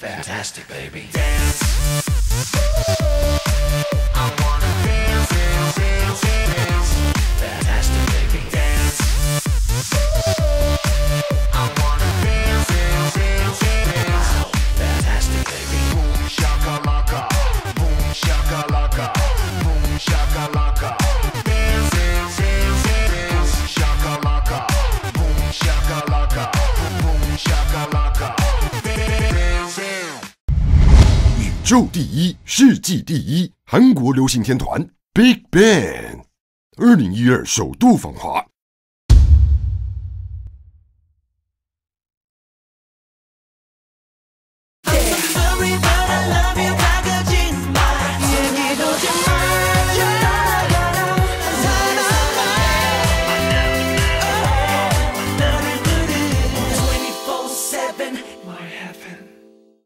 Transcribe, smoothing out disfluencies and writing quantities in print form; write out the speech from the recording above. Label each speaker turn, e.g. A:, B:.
A: Fantastic, baby. Dance. I wanna dance, dance, dance, dance. Fantastic, baby. Dance. I wanna dance, dance, dance, dance. Fantastic, baby. Boom shakalaka, boom shakalaka, boom shakalaka. Dance, dance, dance, dance. Shakalaka, boom shakalaka, boom shakalaka. 宇宙第一，世纪第一，韩国流行天团 BIGBANG，2012首度访华，